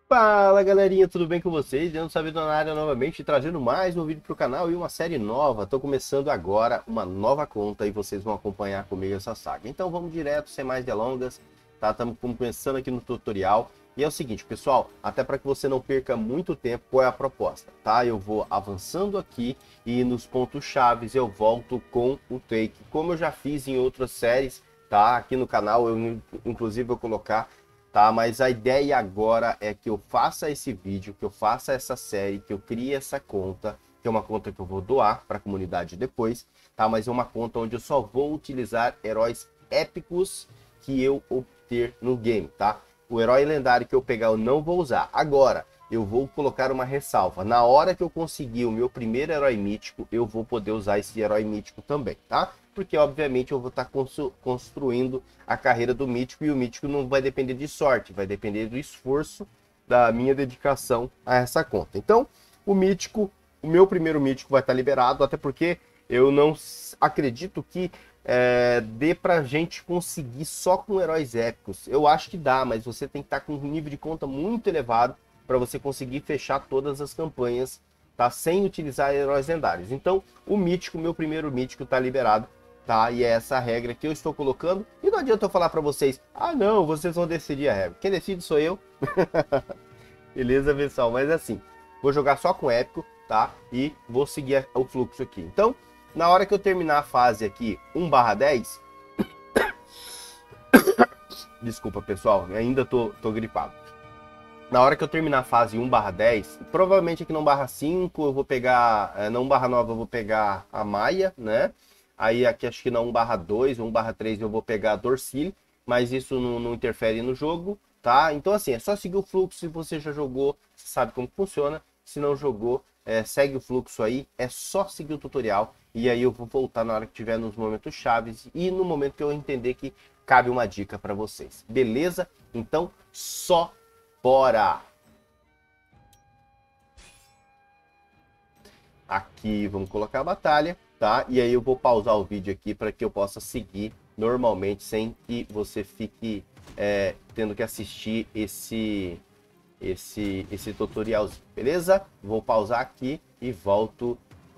Fala galerinha, tudo bem com vocês? Eu não sabia na área novamente, trazendo mais um vídeo para o canal e uma série nova. Estou começando agora uma nova conta e vocês vão acompanhar comigo essa saga. Então vamos direto, sem mais delongas, tá? Estamos começando aqui no tutorial. E é o seguinte, pessoal, até para que você não perca muito tempo, qual é a proposta, tá? Eu vou avançando aqui e nos pontos chaves eu volto com o take, como eu já fiz em outras séries, tá? Aqui no canal eu inclusive vou colocar, tá? Mas a ideia agora é que eu faça esse vídeo, que eu faça essa série, que eu crie essa conta, que é uma conta que eu vou doar para a comunidade depois, tá? Mas é uma conta onde eu só vou utilizar heróis épicos que eu obter no game, tá? O herói lendário que eu pegar eu não vou usar. Agora, eu vou colocar uma ressalva. Na hora que eu conseguir o meu primeiro herói mítico, eu vou poder usar esse herói mítico também, tá? Porque, obviamente, eu vou estar construindo a carreira do mítico. E o mítico não vai depender de sorte, vai depender do esforço da minha dedicação a essa conta. Então, o mítico, o meu primeiro mítico vai estar liberado, até porque eu não acredito que dê pra gente conseguir só com heróis épicos. Eu acho que dá, mas você tem que estar com um nível de conta muito elevado para você conseguir fechar todas as campanhas, tá? Sem utilizar heróis lendários. Então, o mítico, meu primeiro mítico, tá liberado, tá? E é essa a regra que eu estou colocando. E não adianta eu falar para vocês, ah não, vocês vão decidir a regra. Quem decide sou eu. Beleza, pessoal? Mas assim, vou jogar só com épico, tá? E vou seguir o fluxo aqui. Então, na hora que eu terminar a fase aqui 1/10, desculpa pessoal, ainda tô gripado. Na hora que eu terminar a fase 1/10, provavelmente aqui no 1/5 eu vou pegar, na 1/9 eu vou pegar a Maia, né? Aí aqui acho que na 1/2 ou 1/3 eu vou pegar a Dorcile, mas isso não interfere no jogo, tá? Então assim, é só seguir o fluxo. Se você já jogou, você sabe como funciona. Se não jogou, segue o fluxo aí, é só seguir o tutorial. E aí eu vou voltar na hora que tiver nos momentos chaves e no momento que eu entender que cabe uma dica para vocês. Beleza? Então, só bora! Aqui vamos colocar a batalha, tá? E aí eu vou pausar o vídeo aqui para que eu possa seguir normalmente sem que você fique tendo que assistir esse tutorialzinho, beleza? Vou pausar aqui e volto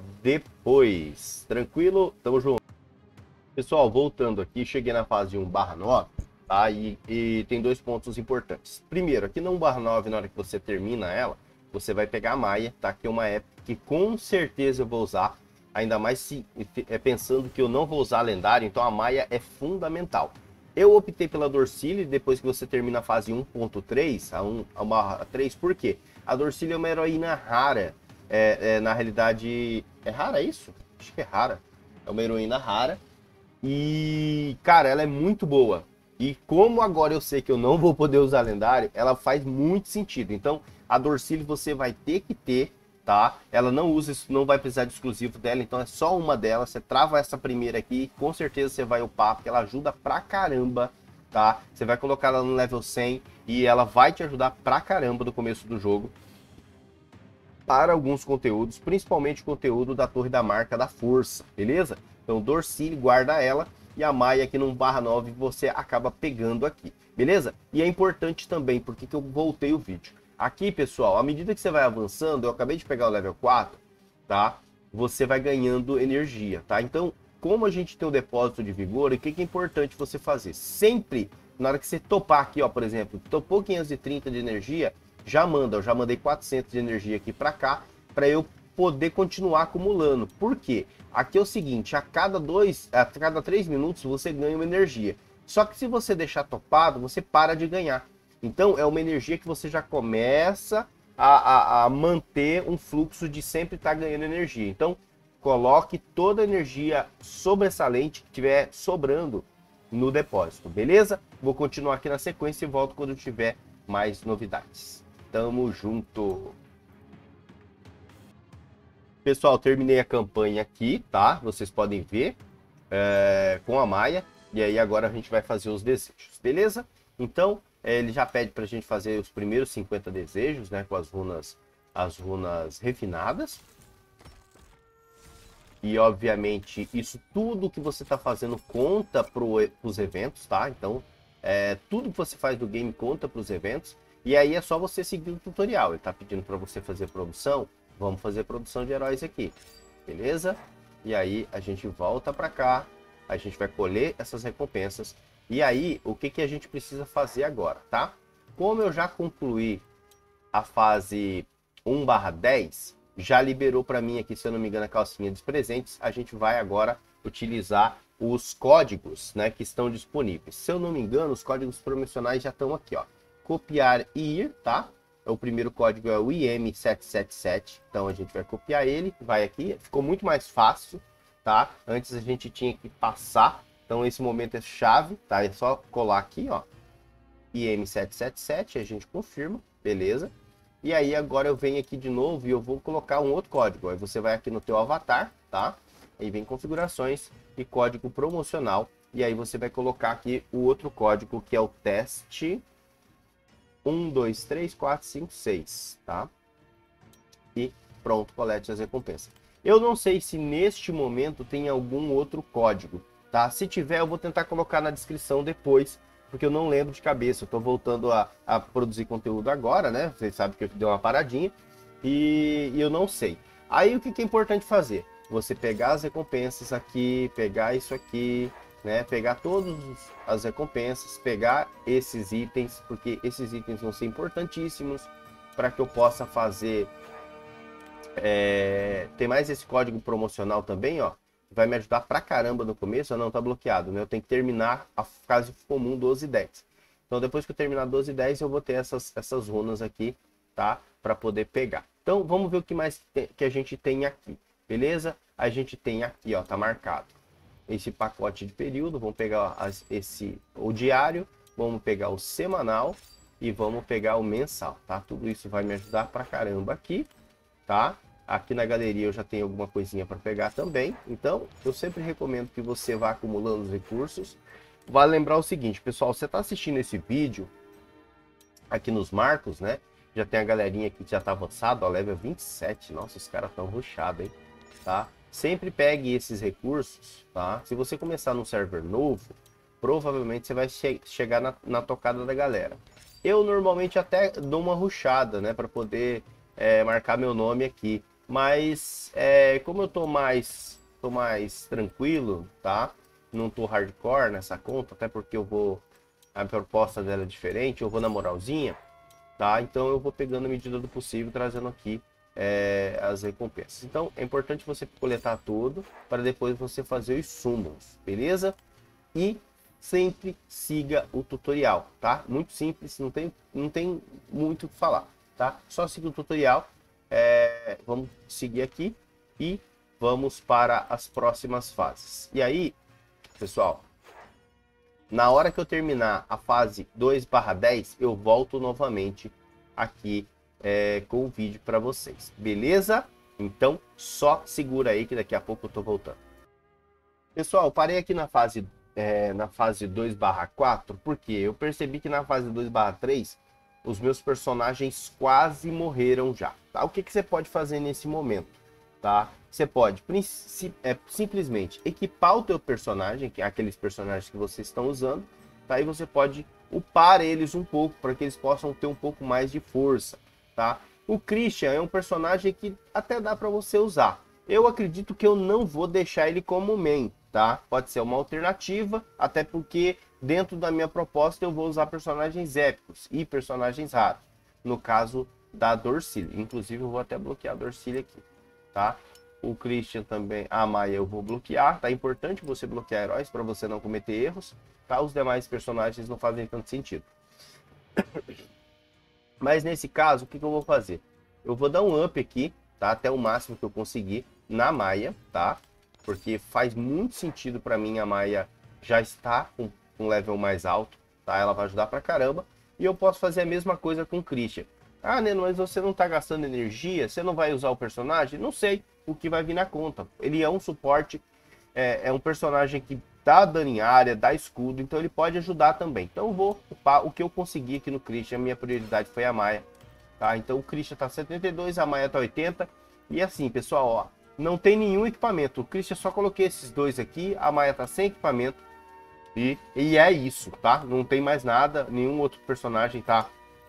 depois. Tranquilo? Tamo junto. Pessoal, voltando aqui, cheguei na fase 1/9, tá? E tem dois pontos importantes. Primeiro, aqui na 1/9, na hora que você termina ela, você vai pegar a Maia, tá? Que é uma época que com certeza eu vou usar, ainda mais se pensando que eu não vou usar a lendária, então a Maia é fundamental. Eu optei pela Dorcile depois que você termina a fase 1.3, a 1/3, por quê? A Dorcile é uma heroína rara. Na realidade, é rara isso? Acho que é rara. É uma heroína rara. E, cara, ela é muito boa. E como agora eu sei que eu não vou poder usar lendário, ela faz muito sentido. Então, a Dorcile você vai ter que ter, tá? Ela não usa isso, não vai precisar de exclusivo dela, então é só uma delas. Você trava essa primeira aqui, com certeza você vai upar, porque ela ajuda pra caramba, tá? Você vai colocar ela no level 100 e ela vai te ajudar pra caramba no começo do jogo. Para alguns conteúdos, principalmente o conteúdo da Torre da Marca da Força, beleza? Então, Dorcile, guarda ela, e a Maia aqui no 1/9 você acaba pegando aqui, beleza? E é importante também, porque que eu voltei o vídeo. Aqui, pessoal, à medida que você vai avançando, eu acabei de pegar o level 4, tá? Você vai ganhando energia, tá? Então, como a gente tem o depósito de vigor, o que é importante você fazer? Sempre, na hora que você topar aqui, ó, por exemplo, topou 530 de energia, já manda, eu já mandei 400 de energia aqui para cá, para eu poder continuar acumulando. Por quê? Aqui é o seguinte, a cada 3 minutos você ganha uma energia. Só que se você deixar topado, você para de ganhar. Então é uma energia que você já começa a manter um fluxo de sempre estar ganhando energia. Então coloque toda a energia sobressalente que tiver sobrando no depósito, beleza? Vou continuar aqui na sequência e volto quando tiver mais novidades. Tamo junto. Pessoal, terminei a campanha aqui, tá? Vocês podem ver com a Maia. E aí agora a gente vai fazer os desejos, beleza? Então, ele já pede pra gente fazer os primeiros 50 desejos, né? Com as runas refinadas. E, obviamente, isso tudo que você tá fazendo conta pros eventos, tá? Então, tudo que você faz do game conta pros eventos. E aí é só você seguir o tutorial. Ele tá pedindo para você fazer produção. Vamos fazer produção de heróis aqui. Beleza? E aí a gente volta para cá. A gente vai colher essas recompensas. E aí, o que a gente precisa fazer agora, tá? Como eu já concluí a fase 1/10, já liberou para mim aqui, se eu não me engano, a calcinha dos presentes. A gente vai agora utilizar os códigos, né, que estão disponíveis. Se eu não me engano, os códigos promocionais já estão aqui, ó. Copiar e ir, tá? O primeiro código é o IM777. Então a gente vai copiar ele, vai aqui. Ficou muito mais fácil, tá? Antes a gente tinha que passar. Então esse momento é chave, tá? É só colar aqui, ó. IM777, a gente confirma, beleza? E aí agora eu venho aqui de novo e eu vou colocar um outro código. Aí você vai aqui no teu avatar, tá? Aí vem configurações e código promocional. E aí você vai colocar aqui o outro código, que é o teste 1, 2, 3, 4, 5, 6, tá? E pronto, colete as recompensas. Eu não sei se neste momento tem algum outro código, tá? Se tiver, eu vou tentar colocar na descrição depois, porque eu não lembro de cabeça. Eu tô voltando a produzir conteúdo agora, né? Vocês sabem que eu dei uma paradinha e eu não sei. Aí o que é importante fazer? Você pegar as recompensas aqui, pegar isso aqui, né? Pegar todas as recompensas, pegar esses itens, porque esses itens vão ser importantíssimos para que eu possa fazer. Tem mais esse código promocional também, ó. Vai me ajudar pra caramba no começo. Não, tá bloqueado, né? Eu tenho que terminar a fase comum 12/10. Então depois que eu terminar 12/10, eu vou ter essas runas aqui, tá? Para poder pegar. Então vamos ver o que mais que a gente tem aqui, beleza? A gente tem aqui, ó, tá marcado esse pacote de período. Vamos pegar o diário, vamos pegar o semanal e vamos pegar o mensal, tá? Tudo isso vai me ajudar pra caramba aqui, tá? Aqui na galeria eu já tenho alguma coisinha para pegar também. Então eu sempre recomendo que você vá acumulando os recursos. Vale lembrar o seguinte, pessoal, você está assistindo esse vídeo aqui nos marcos, né? Já tem a galerinha que já tá avançada, ó, level 27. Nossa, os caras estão rushados, hein? Tá? Sempre pegue esses recursos, tá? Se você começar num server novo, provavelmente você vai chegar na tocada da galera. Eu normalmente até dou uma rushada, né? Para poder marcar meu nome aqui. Mas como eu tô mais tranquilo, tá? Não tô hardcore nessa conta, até porque a proposta dela é diferente, eu vou na moralzinha, tá? Então eu vou pegando a medida do possível, trazendo aqui as recompensas. Então é importante você coletar tudo para depois você fazer os summons, beleza? E sempre siga o tutorial, tá? Muito simples, não tem muito o que falar, tá? Só siga o tutorial. Vamos seguir aqui e vamos para as próximas fases. E aí, pessoal, na hora que eu terminar a fase 2/10, eu volto novamente aqui com o vídeo para vocês, beleza? Então, só segura aí que daqui a pouco eu tô voltando. Pessoal, eu parei aqui na fase 2/4, porque eu percebi que na fase 2/3 os meus personagens quase morreram já, tá? O que você pode fazer nesse momento, tá? Você pode simplesmente equipar o teu personagem, que é aqueles personagens que vocês estão usando, tá? E você pode upar eles um pouco, para que eles possam ter um pouco mais de força, tá? O Christian é um personagem que até dá para você usar. Eu acredito que eu não vou deixar ele como main, tá? Pode ser uma alternativa, até porque dentro da minha proposta eu vou usar personagens épicos e personagens raros. No caso da Dorcília. Inclusive eu vou até bloquear a Dorcília aqui, tá? O Christian também, a Maia eu vou bloquear, tá? É importante você bloquear heróis para você não cometer erros, tá? Os demais personagens não fazem tanto sentido. Mas nesse caso, o que eu vou fazer? Eu vou dar um up aqui, tá? Até o máximo que eu conseguir na Maia, tá? Porque faz muito sentido para mim a Maia já está com um level mais alto, tá? Ela vai ajudar pra caramba. E eu posso fazer a mesma coisa com o Christian. Ah, Neno, mas você não tá gastando energia? Você não vai usar o personagem? Não sei o que vai vir na conta. Ele é um suporte, é um personagem que dá dano em área, dá escudo, então ele pode ajudar também. Então eu vou upar o que eu consegui aqui no Christian. A minha prioridade foi a Maia, tá? Então o Christian tá 72, a Maia tá 80. E assim, pessoal, ó, não tem nenhum equipamento. O Christian só coloquei esses dois aqui, a Maia tá sem equipamento. E é isso, tá? Não tem mais nada, nenhum outro personagem tá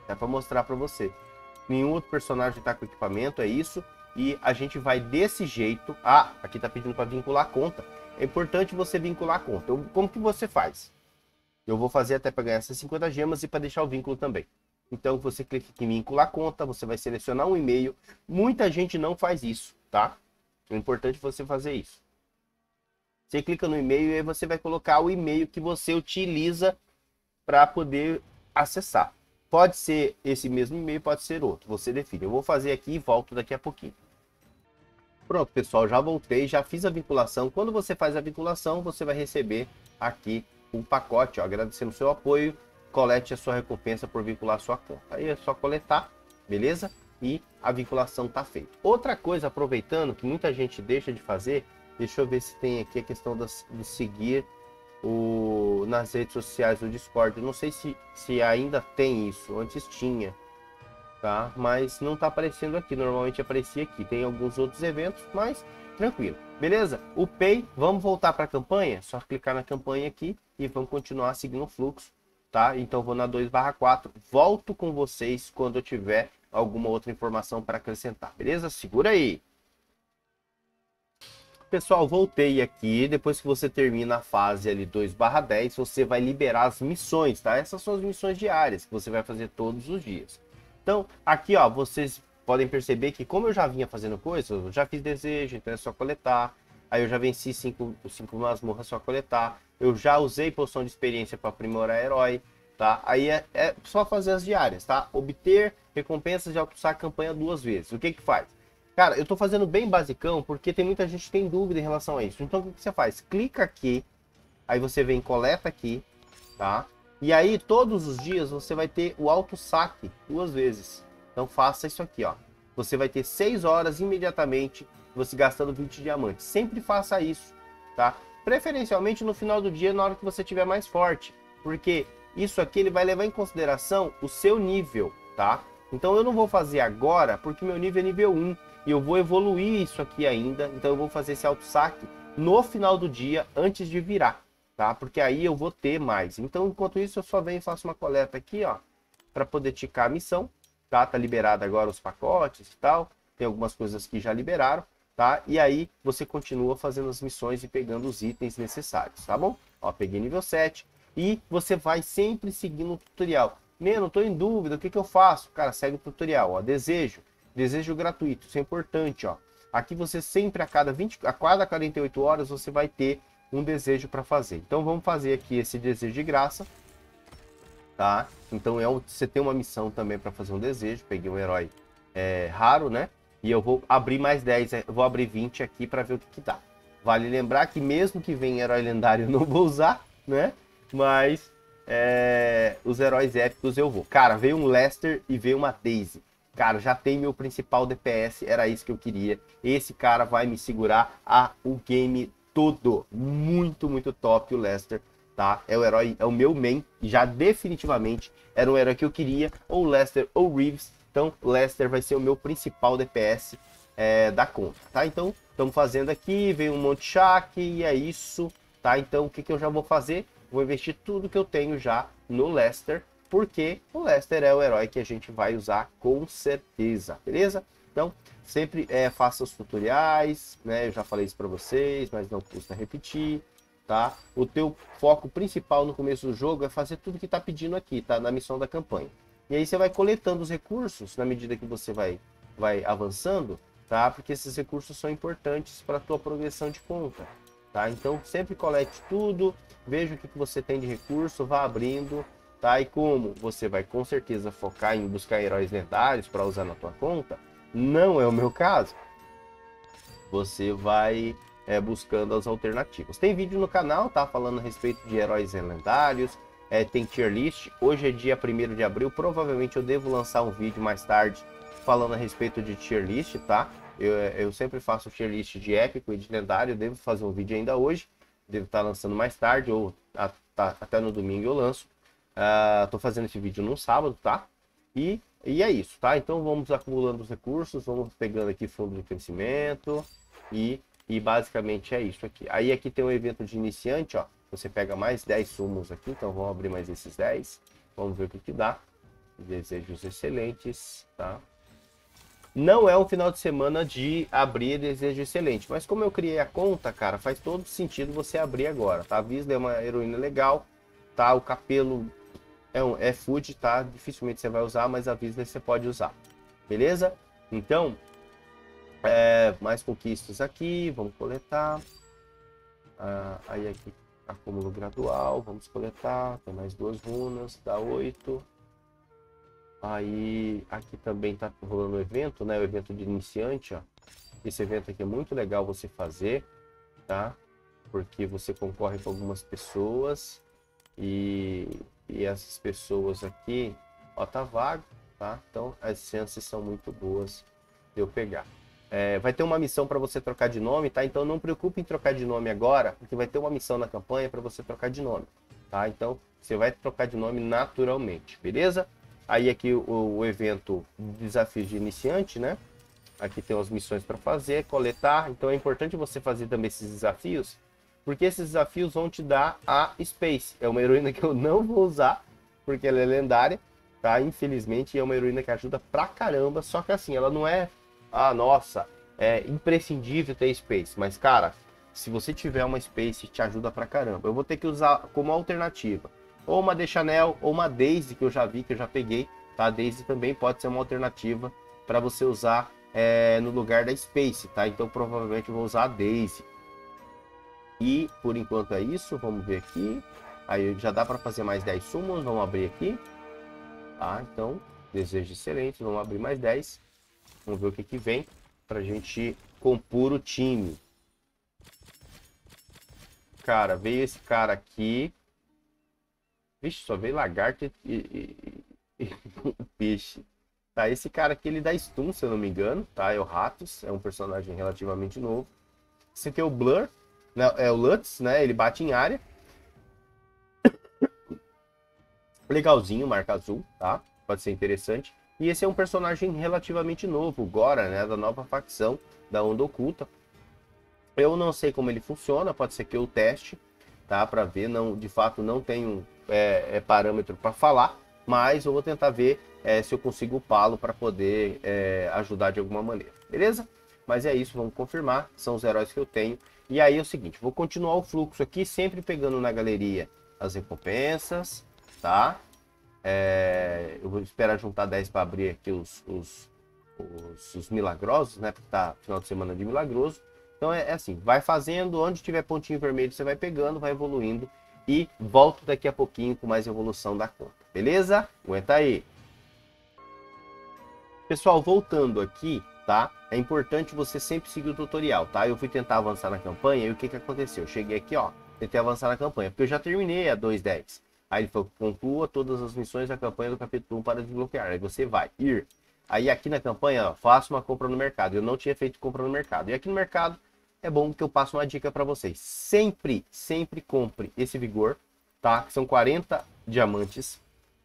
É para mostrar para você. Nenhum outro personagem tá com equipamento, é isso. E a gente vai desse jeito. Ah, aqui tá pedindo para vincular a conta. É importante você vincular a conta. Como que você faz? Eu vou fazer até para ganhar essas 50 gemas e para deixar o vínculo também. Então você clica aqui em vincular a conta, você vai selecionar um e-mail. Muita gente não faz isso, tá? É importante você fazer isso. Você clica no e-mail e aí você vai colocar o e-mail que você utiliza para poder acessar. Pode ser esse mesmo e-mail, pode ser outro. Você define. Eu vou fazer aqui e volto daqui a pouquinho. Pronto, pessoal, já voltei, já fiz a vinculação. Quando você faz a vinculação, você vai receber aqui um pacote, ó, agradecendo o seu apoio. Colete a sua recompensa por vincular a sua conta. Aí é só coletar, beleza? E a vinculação tá feita. Outra coisa, aproveitando, que muita gente deixa de fazer, deixa eu ver se tem aqui a questão de seguir nas redes sociais do Discord. Eu não sei se ainda tem isso, antes tinha, tá? Mas não tá aparecendo aqui, normalmente aparecia aqui. Tem alguns outros eventos, mas tranquilo, beleza? O Pay, vamos voltar para a campanha, só clicar na campanha aqui e vamos continuar seguindo o fluxo, tá? Então vou na 2/4, volto com vocês quando eu tiver alguma outra informação para acrescentar, beleza? Segura aí. Pessoal, voltei aqui. Depois que você termina a fase ali 2/10, você vai liberar as missões, tá? Essas são as missões diárias que você vai fazer todos os dias. Então, aqui, ó, vocês podem perceber que como eu já vinha fazendo coisas, eu já fiz desejo, então é só coletar. Aí eu já venci 5 masmorras, só coletar. Eu já usei poção de experiência para aprimorar herói, tá? Aí é só fazer as diárias, tá? Obter recompensas de alcançar a campanha 2 vezes. O que que faz? Cara, eu tô fazendo bem basicão porque tem muita gente que tem dúvida em relação a isso. Então, o que você faz? Clica aqui, aí você vem coleta aqui, tá? E aí, todos os dias, você vai ter o auto saque 2 vezes. Então, faça isso aqui, ó. Você vai ter 6 horas imediatamente, você gastando 20 diamantes. Sempre faça isso, tá? Preferencialmente no final do dia, na hora que você estiver mais forte. Porque isso aqui, ele vai levar em consideração o seu nível, tá? Então, eu não vou fazer agora, porque meu nível é nível 1. E eu vou evoluir isso aqui ainda, então eu vou fazer esse auto saque no final do dia, antes de virar, tá? Porque aí eu vou ter mais. Então, enquanto isso, eu só venho e faço uma coleta aqui, ó, para poder ticar a missão, tá? Tá liberado agora os pacotes e tal, tem algumas coisas que já liberaram, tá? E aí, você continua fazendo as missões e pegando os itens necessários, tá bom? Ó, peguei nível 7 e você vai sempre seguindo o tutorial. Não tô em dúvida, o que que eu faço? Cara, segue o tutorial, ó, desejo gratuito, isso é importante, ó. Aqui você sempre a cada 48 horas você vai ter um desejo para fazer. Então vamos fazer aqui esse desejo de graça, tá? Então você tem uma missão também para fazer um desejo. Peguei um herói raro, né? E eu vou abrir mais 10, eu vou abrir 20 aqui para ver o que que dá. Vale lembrar que mesmo que venha herói lendário eu não vou usar, né? Mas os heróis épicos eu vou. Cara, veio um Lester e veio uma Daisy. Cara, já tem meu principal DPS, era isso que eu queria. Esse cara vai me segurar o game todo. Muito, muito top o Lester, tá? É o herói, é o meu main, já definitivamente era um herói que eu queria, ou Lester ou Reeves. Então, Lester vai ser o meu principal DPS da conta, tá? Então, estamos fazendo aqui, veio um monte de Shaq e é isso, tá? Então, o que que eu já vou fazer? Vou investir tudo que eu tenho já no Lester, porque o Lester é o herói que a gente vai usar com certeza, beleza? Então, sempre faça os tutoriais, né? Eu já falei isso para vocês, mas não custa repetir, tá? O teu foco principal no começo do jogo é fazer tudo que tá pedindo aqui, tá? Na missão da campanha. E aí você vai coletando os recursos na medida que você vai avançando, tá? Porque esses recursos são importantes para a tua progressão de conta, tá? Então, sempre colete tudo, veja o que você tem de recurso, vá abrindo, tá? E como você vai com certeza focar em buscar heróis lendários para usar na tua conta, não é o meu caso, você vai buscando as alternativas. Tem vídeo no canal, tá? Falando a respeito de heróis lendários, tem tier list. Hoje é dia 1º de abril, provavelmente eu devo lançar um vídeo mais tarde falando a respeito de tier list, tá? Eu sempre faço tier list de épico e de lendário, eu devo fazer um vídeo ainda hoje, devo estar lançando mais tarde ou até no domingo eu lanço. Tô fazendo esse vídeo no sábado, tá? E é isso, tá? Então vamos acumulando os recursos, vamos pegando aqui fundo de crescimento e basicamente é isso aqui. Aí aqui tem um evento de iniciante, ó. Você pega mais 10 sumos aqui, então vamos abrir mais esses 10. Vamos ver o que que dá. desejos excelentes, tá? Não é um final de semana de abrir desejo excelente, mas como eu criei a conta, cara, faz todo sentido você abrir agora, tá? A Visla é uma heroína legal, tá? O Capelo é food, tá? Dificilmente você vai usar, mas a Visla você pode usar, beleza? Então, mais conquistas aqui, vamos coletar. Aí aqui, acúmulo gradual, vamos coletar, tem mais 2 runas, dá 8. Aí, aqui também tá rolando o evento, né? O evento de iniciante, ó. Esse evento aqui é muito legal você fazer, tá? Porque você concorre com algumas pessoas e essas pessoas aqui, ó, tá vago, tá? Então, as chances são muito boas de eu pegar. Vai ter uma missão para você trocar de nome, tá? Então, não preocupe em trocar de nome agora, porque vai ter uma missão na campanha para você trocar de nome, tá? Então, você vai trocar de nome naturalmente, beleza? Aí aqui o evento desafio de iniciante, né? Aqui tem as missões para fazer, coletar. Então é importante você fazer também esses desafios, porque esses desafios vão te dar a Space. É uma heroína que eu não vou usar, porque ela é lendária, tá? Infelizmente é uma heroína que ajuda pra caramba, só que assim, ela não é, nossa, é imprescindível ter Space. Mas cara, se você tiver uma Space, te ajuda pra caramba. Eu vou ter que usar como alternativa ou uma Deschanel, ou uma Daisy, que eu já vi, que eu já peguei, tá? A Daisy também pode ser uma alternativa para você usar no lugar da Space, tá? Então provavelmente eu vou usar a Daisy. E por enquanto é isso, vamos ver aqui. Aí já dá para fazer mais 10 summons, vamos abrir aqui. Tá? Então, desejo excelente, vamos abrir mais 10. Vamos ver o que que vem pra gente compor o time. Cara, veio esse cara aqui. Vixe, só veio lagarto e peixe. Tá, esse cara aqui ele dá stun, se eu não me engano, tá? É o Ratos, é um personagem relativamente novo. Esse aqui é o Blur, né? É o Lutz, né? Ele bate em área. Legalzinho, marca azul, tá? Pode ser interessante. E esse é um personagem relativamente novo, Gora, né? Da nova facção da Onda Oculta. Eu não sei como ele funciona, pode ser que eu teste, tá? Para ver, não, de fato não tenho parâmetro para falar, mas eu vou tentar ver se eu consigo upá-lo para poder ajudar de alguma maneira, beleza? Mas é isso, vamos confirmar, são os heróis que eu tenho. E aí é o seguinte, vou continuar o fluxo aqui, sempre pegando na galeria as recompensas, tá? Eu vou esperar juntar 10 para abrir aqui os milagrosos, né? Porque tá final de semana de milagroso. Então é assim, vai fazendo, onde tiver pontinho vermelho você vai pegando, vai evoluindo e volto daqui a pouquinho com mais evolução da conta, beleza? Aguenta aí. Pessoal, voltando aqui, tá? É importante você sempre seguir o tutorial, tá? Eu fui tentar avançar na campanha e o que que aconteceu? Eu cheguei aqui, ó, tentei avançar na campanha, porque eu já terminei a 2.10. Aí ele falou, conclua todas as missões da campanha do capítulo 1 para desbloquear. Aí você vai, ir. Aí aqui na campanha, ó, faça uma compra no mercado. Eu não tinha feito compra no mercado. E aqui no mercado, é bom que eu passe uma dica para vocês. Sempre, sempre compre esse vigor, tá? Que são 40 diamantes.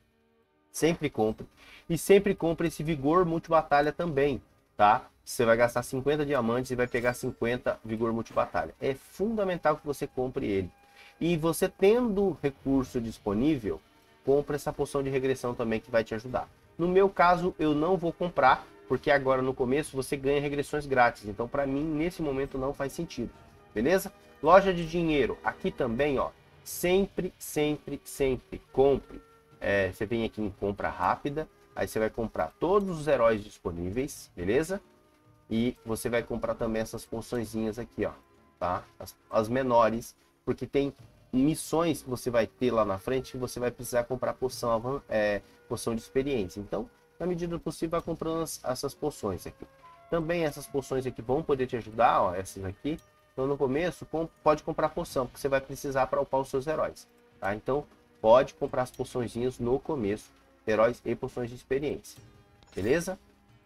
Sempre compre. E sempre compre esse vigor multibatalha também, tá? Você vai gastar 50 diamantes e vai pegar 50 vigor multibatalha. É fundamental que você compre ele. E você tendo recurso disponível, compre essa poção de regressão também que vai te ajudar. No meu caso, eu não vou comprar, porque agora no começo você ganha regressões grátis. Então, para mim, nesse momento não faz sentido. Beleza? Loja de dinheiro. Aqui também, ó. Sempre, sempre, sempre compre. Você vem aqui em compra rápida. Aí você vai comprar todos os heróis disponíveis. Beleza? E você vai comprar também essas poçõezinhas aqui, ó. Tá? As menores. Porque tem missões que você vai ter lá na frente que você vai precisar comprar poção de experiência. Então, na medida do possível, vai comprando essas poções aqui. Também essas poções aqui vão poder te ajudar, ó, essas aqui. Então, no começo, pode comprar poção, porque você vai precisar para upar os seus heróis. Tá? Então, pode comprar as poçõezinhas no começo, heróis e poções de experiência. Beleza?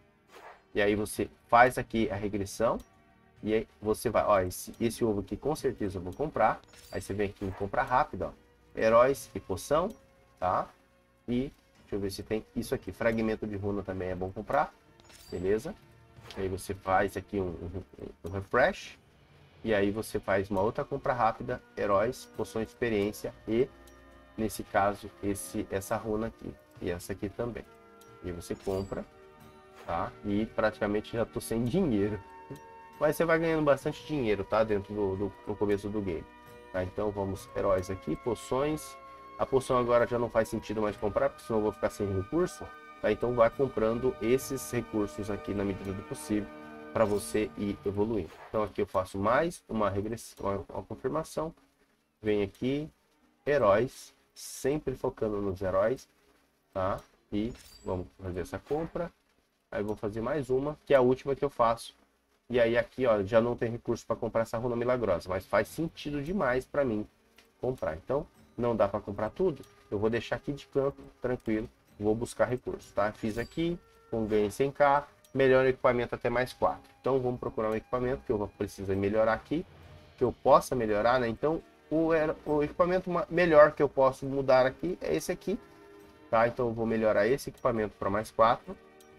E aí você faz aqui a regressão. E aí você vai, ó, esse ovo aqui com certeza eu vou comprar. Aí você vem aqui em compra rápida, ó, heróis e poção, tá? E deixa eu ver se tem isso aqui, fragmento de runa também é bom comprar, beleza? Aí você faz aqui um refresh. E aí você faz uma outra compra rápida, heróis, poção de experiência e, nesse caso, essa runa aqui. E essa aqui também, E você compra, tá? E praticamente já tô sem dinheiro. Mas você vai ganhando bastante dinheiro, tá? Dentro no começo do game. Tá? Então vamos, heróis aqui, poções. A poção agora já não faz sentido mais comprar, porque senão eu vou ficar sem recurso. Tá? Então vai comprando esses recursos aqui na medida do possível para você ir evoluindo. Então aqui eu faço mais uma regressão, uma confirmação. Venho aqui, heróis, sempre focando nos heróis, tá? E vamos fazer essa compra. Aí vou fazer mais uma, que é a última que eu faço. E aí aqui, ó, já não tem recurso para comprar essa runa milagrosa, mas faz sentido demais para mim comprar. Então, não dá para comprar tudo. Eu vou deixar aqui de canto, tranquilo. Vou buscar recurso, tá? Fiz aqui, com ganho 100k, melhor equipamento até mais 4. Então, vamos procurar um equipamento que eu vou precisar melhorar aqui, que eu possa melhorar, né? Então, o equipamento melhor que eu posso mudar aqui é esse aqui, tá? Então, eu vou melhorar esse equipamento para mais 4.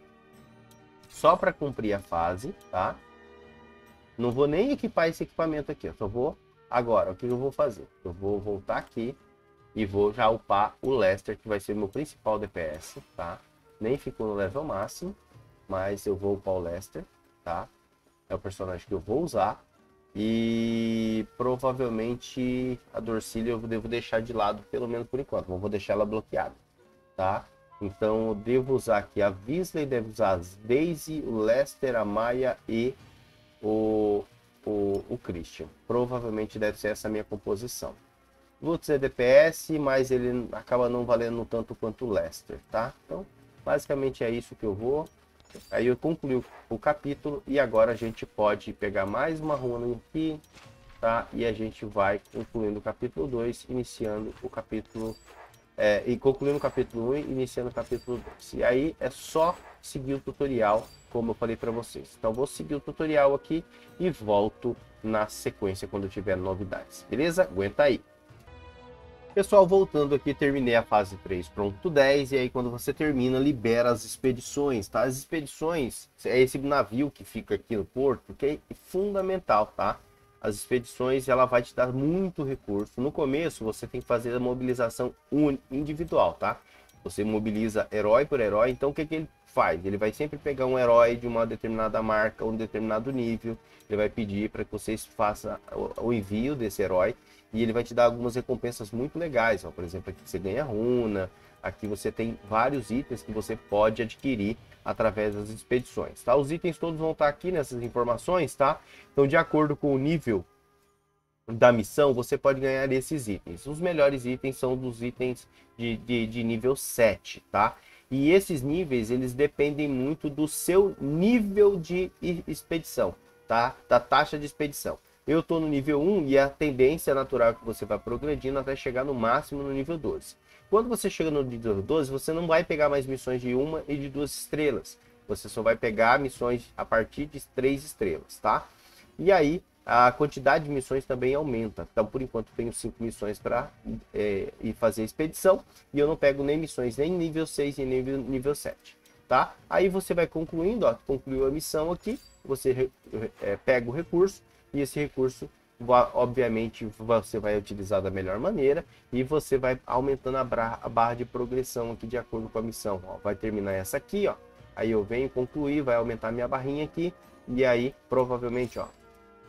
Só para cumprir a fase, tá? Não vou nem equipar esse equipamento aqui, eu só vou... Agora, o que eu vou fazer? Eu vou voltar aqui e vou já upar o Lester, que vai ser meu principal DPS, tá? Nem ficou no level máximo, mas eu vou upar o Lester, tá? É o personagem que eu vou usar. E provavelmente a Dorcília eu devo deixar de lado, pelo menos por enquanto. Não vou deixar ela bloqueada, tá? Então eu devo usar aqui a Weasley, devo usar a Daisy, o Lester, a Maia e o Christian. Provavelmente deve ser essa a minha composição. Lutz é DPS, mas ele acaba não valendo tanto quanto o Lester, tá? Então, basicamente é isso que eu vou. Aí eu concluí o capítulo e agora a gente pode pegar mais uma runa aqui, tá? E a gente vai concluindo o capítulo 2, iniciando o capítulo... e concluindo o capítulo 1 e iniciando o capítulo 2. E aí é só seguir o tutorial, como eu falei para vocês. Então vou seguir o tutorial aqui e volto na sequência quando tiver novidades. Beleza? Aguenta aí. Pessoal, voltando aqui, terminei a fase 3.10 e aí quando você termina, libera as expedições, tá? As expedições é esse navio que fica aqui no porto, que é fundamental, tá? As expedições, ela vai te dar muito recurso. No começo, você tem que fazer a mobilização individual, tá? Você mobiliza herói por herói, então o que ele faz? Ele vai sempre pegar um herói de uma determinada marca, um determinado nível, ele vai pedir para que vocês façam o envio desse herói, e ele vai te dar algumas recompensas muito legais, ó. Por exemplo, aqui você ganha runa, aqui você tem vários itens que você pode adquirir através das expedições, tá? Os itens todos vão estar aqui nessas informações, tá? Então, de acordo com o nível da missão, você pode ganhar esses itens. Os melhores itens são dos itens de nível 7, tá? E esses níveis, eles dependem muito do seu nível de expedição, tá? Da taxa de expedição. Eu estou no nível 1 e a tendência natural é que você vai progredindo até chegar no máximo no nível 12. Quando você chega no nível 12, você não vai pegar mais missões de 1 e de 2 estrelas. Você só vai pegar missões a partir de 3 estrelas, tá? E aí, a quantidade de missões também aumenta. Então, por enquanto, tenho 5 missões para ir fazer a expedição. E eu não pego nem missões nem nível 6 nem nível 7, tá? Aí você vai concluindo, ó, concluiu a missão aqui. Você pega o recurso. E esse recurso, obviamente, você vai utilizar da melhor maneira e você vai aumentando a barra de progressão aqui de acordo com a missão. Ó, vai terminar essa aqui, ó. Aí eu venho concluir, vai aumentar minha barrinha aqui e aí provavelmente, ó,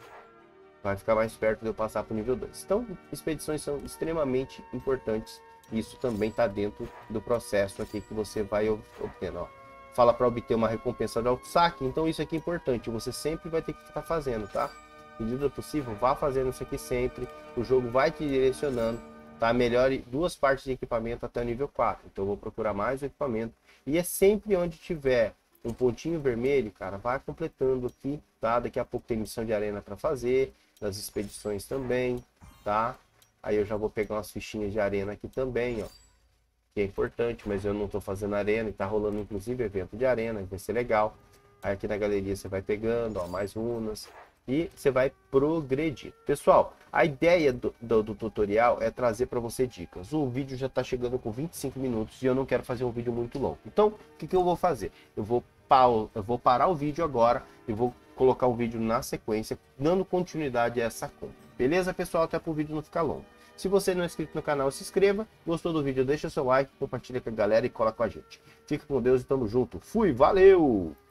vai ficar mais perto de eu passar para o nível 2. Então, expedições são extremamente importantes. Isso também está dentro do processo aqui que você vai obtendo, ó. Fala para obter uma recompensa de alto saque, então isso aqui é importante. Você sempre vai ter que estar fazendo, tá? Medida possível, vá fazendo isso aqui sempre. O jogo vai te direcionando, tá? Melhore 2 partes de equipamento até o nível 4. Então eu vou procurar mais equipamento. E é sempre onde tiver um pontinho vermelho, cara, vai completando aqui, tá? Daqui a pouco tem missão de arena para fazer, das expedições também, tá? Aí eu já vou pegar umas fichinhas de arena aqui também, ó. Que é importante, mas eu não estou fazendo arena e tá rolando inclusive evento de arena, vai ser legal. Aí aqui na galeria você vai pegando, ó, mais runas. E você vai progredir. Pessoal, a ideia do tutorial é trazer para você dicas. O vídeo já está chegando com 25 minutos e eu não quero fazer um vídeo muito longo. Então, o que eu vou fazer? Eu vou parar o vídeo agora e vou colocar o vídeo na sequência, dando continuidade a essa compra. Beleza, pessoal? Até para o vídeo não ficar longo. Se você não é inscrito no canal, se inscreva. Gostou do vídeo, deixa seu like, compartilha com a galera e cola com a gente. Fica com Deus e tamo junto. Fui, valeu!